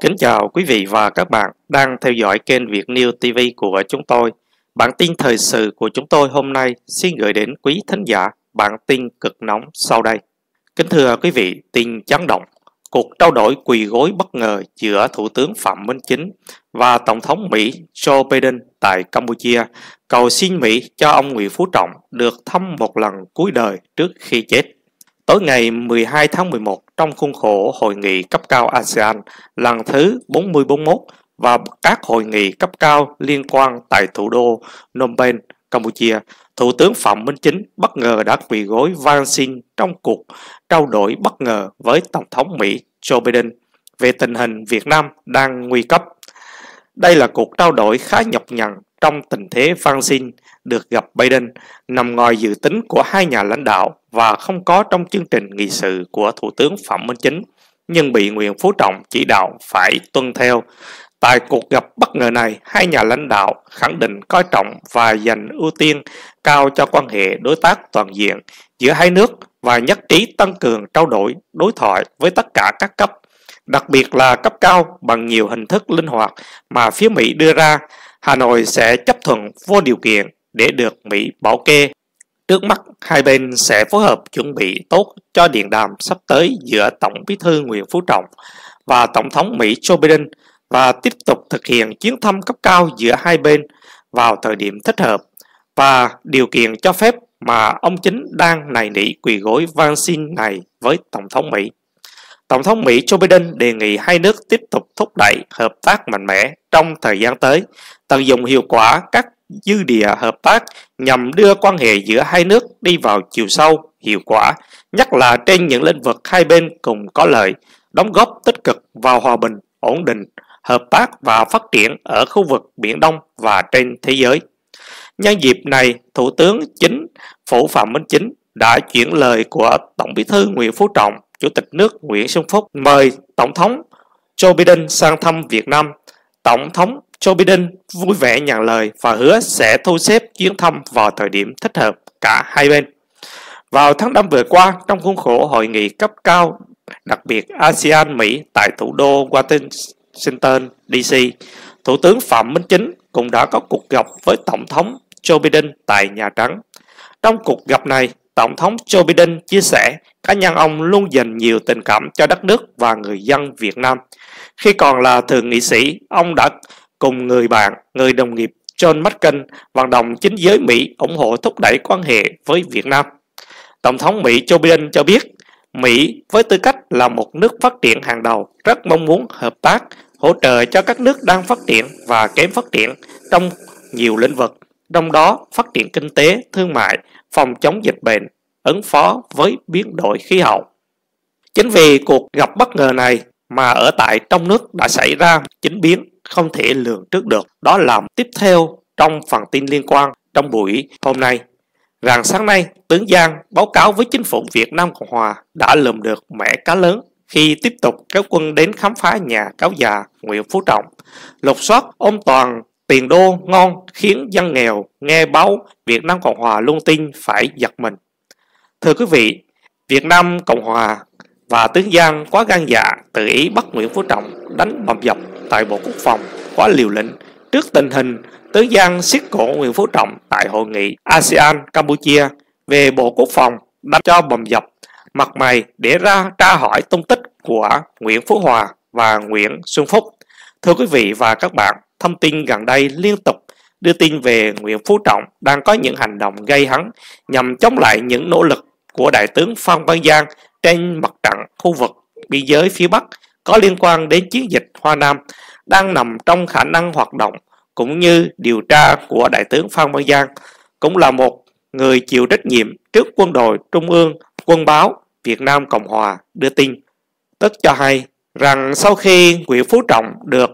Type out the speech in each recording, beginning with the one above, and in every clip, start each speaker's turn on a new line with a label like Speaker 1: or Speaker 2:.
Speaker 1: Kính chào quý vị và các bạn đang theo dõi kênh Việt News TV của chúng tôi. Bản tin thời sự của chúng tôi hôm nay xin gửi đến quý thính giả bản tin cực nóng sau đây. Kính thưa quý vị, tin chấn động. Cuộc trao đổi quỳ gối bất ngờ giữa Thủ tướng Phạm Minh Chính và Tổng thống Mỹ Joe Biden tại Campuchia cầu xin Mỹ cho ông Nguyễn Phú Trọng được thăm một lần cuối đời trước khi chết. Tối ngày 12 tháng 11, trong khuôn khổ Hội nghị cấp cao ASEAN lần thứ 41 và các hội nghị cấp cao liên quan tại thủ đô Phnom Penh, Campuchia, Thủ tướng Phạm Minh Chính bất ngờ đã quỳ gối van xin trong cuộc trao đổi bất ngờ với Tổng thống Mỹ Joe Biden về tình hình Việt Nam đang nguy cấp. Đây là cuộc trao đổi khá nhọc nhằn trong tình thế van xin được gặp Biden, nằm ngoài dự tính của hai nhà lãnh đạo và không có trong chương trình nghị sự của Thủ tướng Phạm Minh Chính, nhưng bị Nguyễn Phú Trọng chỉ đạo phải tuân theo. Tại cuộc gặp bất ngờ này, hai nhà lãnh đạo khẳng định coi trọng và dành ưu tiên cao cho quan hệ đối tác toàn diện giữa hai nước và nhất trí tăng cường trao đổi đối thoại với tất cả các cấp, đặc biệt là cấp cao bằng nhiều hình thức linh hoạt mà phía Mỹ đưa ra. Hà Nội sẽ chấp thuận vô điều kiện để được Mỹ bảo kê. Trước mắt, hai bên sẽ phối hợp chuẩn bị tốt cho điện đàm sắp tới giữa Tổng Bí thư Nguyễn Phú Trọng và Tổng thống Mỹ Joe Biden và tiếp tục thực hiện chuyến thăm cấp cao giữa hai bên vào thời điểm thích hợp và điều kiện cho phép mà ông Chính đang nài nỉ quỳ gối van xin này với Tổng thống Mỹ. Tổng thống Mỹ Joe Biden đề nghị hai nước tiếp tục thúc đẩy hợp tác mạnh mẽ trong thời gian tới, tận dụng hiệu quả các dư địa hợp tác nhằm đưa quan hệ giữa hai nước đi vào chiều sâu, hiệu quả, nhất là trên những lĩnh vực hai bên cùng có lợi, đóng góp tích cực vào hòa bình, ổn định, hợp tác và phát triển ở khu vực Biển Đông và trên thế giới. Nhân dịp này, Thủ tướng Chính phủ Phạm Minh Chính đã chuyển lời của Tổng Bí thư Nguyễn Phú Trọng, Chủ tịch nước Nguyễn Xuân Phúc mời Tổng thống Joe Biden sang thăm Việt Nam. Tổng thống Joe Biden vui vẻ nhận lời và hứa sẽ thu xếp chuyến thăm vào thời điểm thích hợp cả hai bên. Vào tháng 5 vừa qua, trong khuôn khổ hội nghị cấp cao đặc biệt ASEAN-Mỹ tại thủ đô Washington, D.C., Thủ tướng Phạm Minh Chính cũng đã có cuộc gặp với Tổng thống Joe Biden tại Nhà Trắng. Trong cuộc gặp này, Tổng thống Joe Biden chia sẻ cá nhân ông luôn dành nhiều tình cảm cho đất nước và người dân Việt Nam. Khi còn là thượng nghị sĩ, ông đã cùng người bạn, người đồng nghiệp John McCain vận động chính giới Mỹ ủng hộ thúc đẩy quan hệ với Việt Nam. Tổng thống Mỹ Joe Biden cho biết, Mỹ với tư cách là một nước phát triển hàng đầu rất mong muốn hợp tác, hỗ trợ cho các nước đang phát triển và kém phát triển trong nhiều lĩnh vực, trong đó phát triển kinh tế, thương mại, phòng chống dịch bệnh, ứng phó với biến đổi khí hậu. Chính vì cuộc gặp bất ngờ này mà ở tại trong nước đã xảy ra chính biến không thể lường trước được. Đó là tiếp theo trong phần tin liên quan trong buổi hôm nay. Rạng sáng nay, tướng Giang báo cáo với chính phủ Việt Nam Cộng Hòa đã lượm được mẻ cá lớn khi tiếp tục kéo quân đến khám phá nhà cáo già Nguyễn Phú Trọng. Lục soát ôm toàn tiền đô ngon khiến dân nghèo nghe báo Việt Nam Cộng Hòa luôn tin phải giật mình. Thưa quý vị, Việt Nam Cộng Hòa và tướng Giang quá gan dạ tự ý bắt Nguyễn Phú Trọng đánh bầm dập tại Bộ Quốc phòng quá liều lĩnh. Trước tình hình tướng Giang siết cổ Nguyễn Phú Trọng tại hội nghị ASEAN Campuchia về Bộ Quốc phòng đánh cho bầm dập mặt mày để ra tra hỏi tung tích của Nguyễn Phú Hòa và Nguyễn Xuân Phúc. Thưa quý vị và các bạn, thông tin gần đây liên tục đưa tin về Nguyễn Phú Trọng đang có những hành động gây hấn nhằm chống lại những nỗ lực của Đại tướng Phan Văn Giang trên mặt trận khu vực biên giới phía Bắc có liên quan đến chiến dịch Hoa Nam đang nằm trong khả năng hoạt động cũng như điều tra của Đại tướng Phan Văn Giang, cũng là một người chịu trách nhiệm trước Quân đội Trung ương. Quân báo Việt Nam Cộng Hòa đưa tin tức cho hay rằng sau khi Nguyễn Phú Trọng được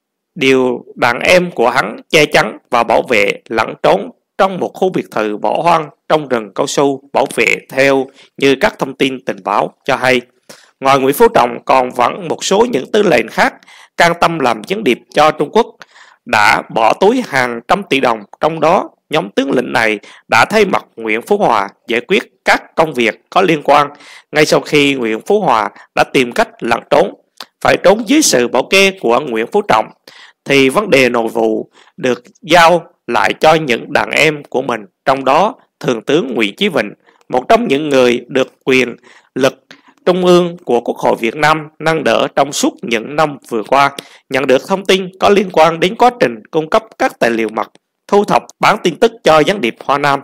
Speaker 1: điều đàn em của hắn che chắn và bảo vệ lẫn trốn trong một khu biệt thự bỏ hoang trong rừng cao su bảo vệ theo như các thông tin tình báo cho hay. Ngoài Nguyễn Phú Trọng còn vẫn một số những tư lệnh khác can tâm làm gián điệp cho Trung Quốc đã bỏ túi hàng trăm tỷ đồng, trong đó nhóm tướng lĩnh này đã thay mặt Nguyễn Phú Hòa giải quyết các công việc có liên quan ngay sau khi Nguyễn Phú Hòa đã tìm cách lẩn trốn. phải trốn dưới sự bảo kê của Nguyễn Phú Trọng, thì vấn đề nội vụ được giao lại cho những đàn em của mình, trong đó Thượng tướng Nguyễn Chí Vịnh, một trong những người được quyền lực trung ương của Quốc hội Việt Nam nâng đỡ trong suốt những năm vừa qua, nhận được thông tin có liên quan đến quá trình cung cấp các tài liệu mật, thu thập bán tin tức cho gián điệp Hoa Nam.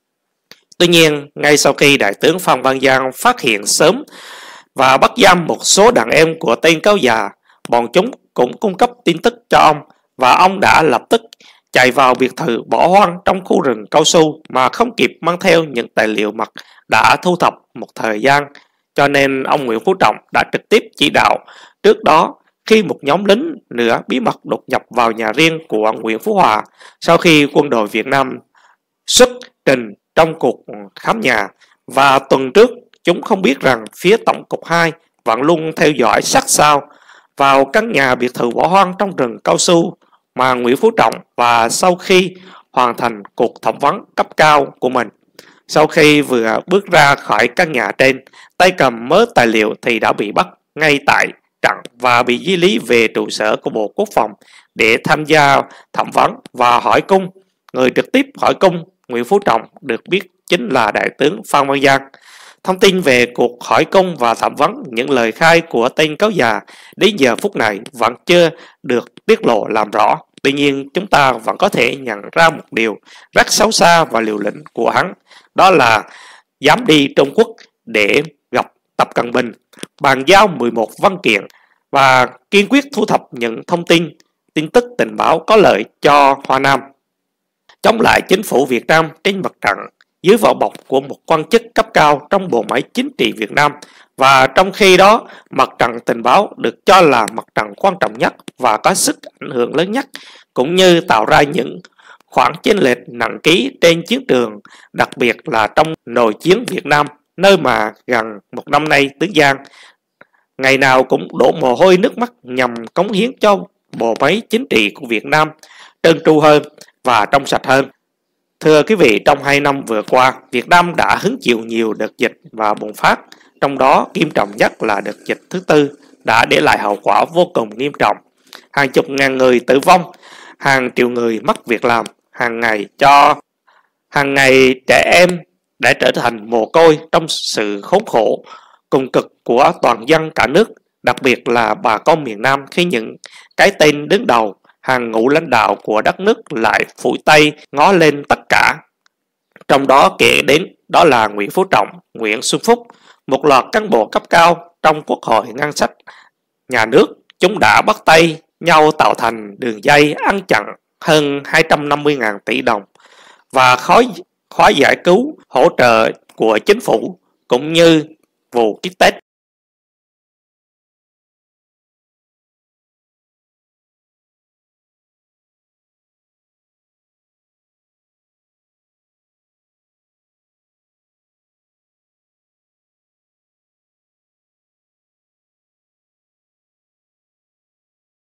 Speaker 1: Tuy nhiên, ngay sau khi Đại tướng Phan Văn Giang phát hiện sớm và bắt giam một số đàn em của tên cáo già, bọn chúng cũng cung cấp tin tức cho ông, và ông đã lập tức chạy vào biệt thự bỏ hoang trong khu rừng cao su mà không kịp mang theo những tài liệu mật đã thu thập một thời gian. Cho nên ông Nguyễn Phú Trọng đã trực tiếp chỉ đạo. Trước đó, khi một nhóm lính nữa bí mật đột nhập vào nhà riêng của Nguyễn Phú Hòa sau khi quân đội Việt Nam xuất trình trong cuộc khám nhà, và tuần trước chúng không biết rằng phía Tổng cục 2 vẫn luôn theo dõi sát sao vào căn nhà biệt thự bỏ hoang trong rừng cao su mà Nguyễn Phú Trọng, và sau khi hoàn thành cuộc thẩm vấn cấp cao của mình, sau khi vừa bước ra khỏi căn nhà trên, tay cầm mớ tài liệu thì đã bị bắt ngay tại trận và bị di lý về trụ sở của Bộ Quốc phòng để tham gia thẩm vấn và hỏi cung. Người trực tiếp hỏi cung Nguyễn Phú Trọng được biết chính là Đại tướng Phan Văn Giang. Thông tin về cuộc hỏi cung và thẩm vấn những lời khai của tên cáo già đến giờ phút này vẫn chưa được tiết lộ làm rõ. Tuy nhiên, chúng ta vẫn có thể nhận ra một điều rất xấu xa và liều lĩnh của hắn, đó là dám đi Trung Quốc để gặp Tập Cận Bình, bàn giao 11 văn kiện và kiên quyết thu thập những thông tin tức tình báo có lợi cho Hoa Nam, chống lại chính phủ Việt Nam trên mặt trận dưới vỏ bọc của một quan chức cấp cao trong bộ máy chính trị Việt Nam. Và trong khi đó, mặt trận tình báo được cho là mặt trận quan trọng nhất và có sức ảnh hưởng lớn nhất, cũng như tạo ra những khoản chênh lệch nặng ký trên chiến trường, đặc biệt là trong nội chiến Việt Nam, nơi mà gần một năm nay Tứ Giang ngày nào cũng đổ mồ hôi nước mắt nhằm cống hiến cho bộ máy chính trị của Việt Nam trơn tru hơn và trong sạch hơn. Thưa quý vị, trong 2 năm vừa qua, Việt Nam đã hứng chịu nhiều đợt dịch và bùng phát, trong đó nghiêm trọng nhất là đợt dịch thứ tư đã để lại hậu quả vô cùng nghiêm trọng. Hàng chục ngàn người tử vong, hàng triệu người mất việc làm, hàng ngày trẻ em đã trở thành mồ côi trong sự khốn khổ cùng cực của toàn dân cả nước, đặc biệt là bà con miền Nam, khi những cái tên đứng đầu hàng ngũ lãnh đạo của đất nước lại phủi tay ngó lên tất cả. Trong đó kể đến đó là Nguyễn Phú Trọng, Nguyễn Xuân Phúc, một loạt cán bộ cấp cao trong Quốc hội, ngân sách nhà nước. Chúng đã bắt tay nhau tạo thành đường dây ăn chặn hơn 250.000 tỷ đồng và khóa giải cứu hỗ trợ của chính phủ, cũng như vụ kit test